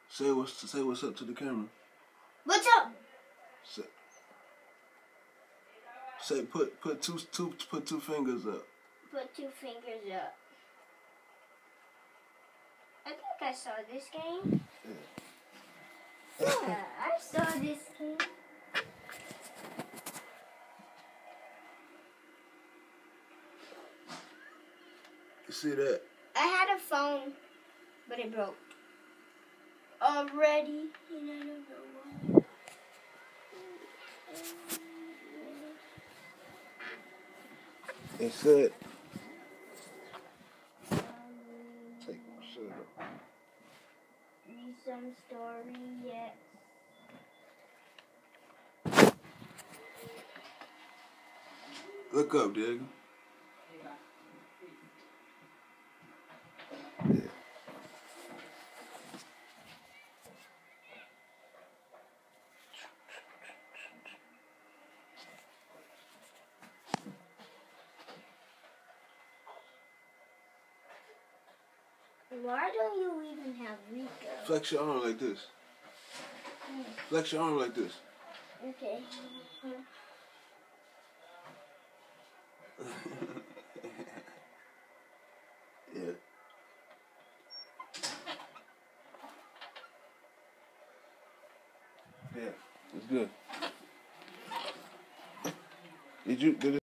Say what's up to the camera. What's up? Say put two fingers up. Put 2 fingers up. I think I saw this game. Yeah, I saw this game. You see that? I had a phone, but it broke. Already. And I don't know why. It said. Take my shirt off. Read some story yet. Look up, Diego. Yeah. Why don't you even have Rico? Flex your arm like this. Flex your arm like this. Okay. Yeah. Yeah, it's good. Did it